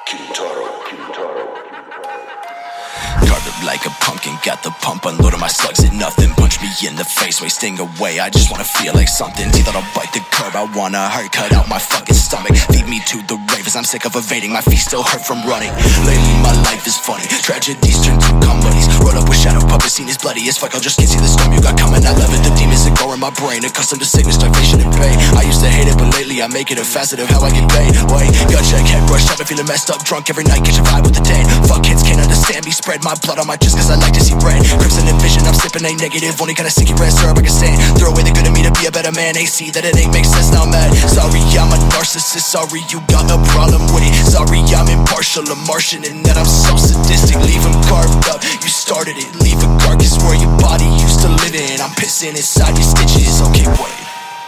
Carved up like a pumpkin, got the pump, unloaded my slugs at nothing. Punch me in the face, wasting away, I just wanna feel like something. Teeth that'll bite the curb, I wanna hurt, cut out my fucking stomach. Feed me to the ravers, I'm sick of evading, my feet still hurt from running. Lately my life is funny, tragedies turn to comedies. Roll up with shadow puppets, scene is bloody as fuck, I just can't see the storm you got coming. I love it, the demons that go in my brain, accustomed to sickness, starvation and pain. I used to hate it, but lately I make it a facet of how I get paid. Wait, gut check, head brush up, I'm feeling messed up, drunk every night, catch a vibe with the dead. Fuck kids can't understand me, spread my blood on my chest cause I like to see red. Crimson and vision, I'm sipping a negative, only kinda sticky red syrup I can stand. Throw away the good in me to be a better man, they see that it ain't make sense, now I'm mad. Sorry, I'm a narcissist, sorry you got a problem with it. Sorry, I'm impartial, a Martian, and that I'm so sadistic. Leave them carved up, you started it. Leave a carcass where your body used to live in. I'm pissing inside your stitches, okay wait.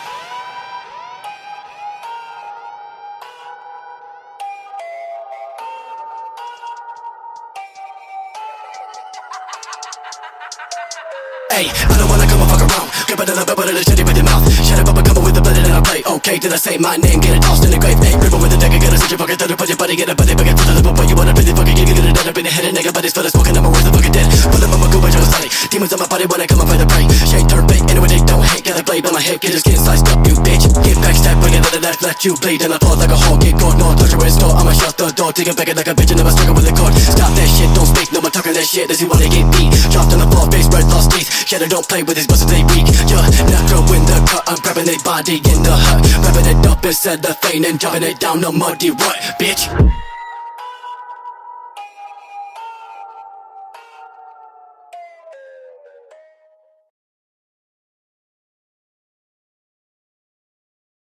Hey, I don't wanna come and fuck around. Grab it a little bit, but shut it with your mouth. Shut up, I'm coming with the blood and I play. Okay, did I say my name? Get it tossed in the grave. Hey, river with the dagger, get a switch your fucking thunder. Put your body, get a buddy, get to the liver. But you wanna really fucking get it up in the head and nigga, but it's for the smoking, I'm worth the fucking dead. Pull up on my goo, but you're sunny. Demons on my body when I come up by the prey. Shade turn fake, anyway they don't hate. Got a blade on my head, get your skin sliced up, you bitch. Get backstab, bring it to the left, let you bleed. And I fall like a hawk, get caught, no touch your wrist, no. I'ma shut the door, take it back like a bitch, and never struggle with a cord. Stop that shit, don't speak, no more talking that shit. Does he wanna get beat? Dropped on the floor, face red, lost teeth. Shadow don't play with his busted, they weak. Yeah, necro in the cut, I'm grabbing their body in the hut. Wrapping it up inside the vein and dropping it down the muddy rut, bitch.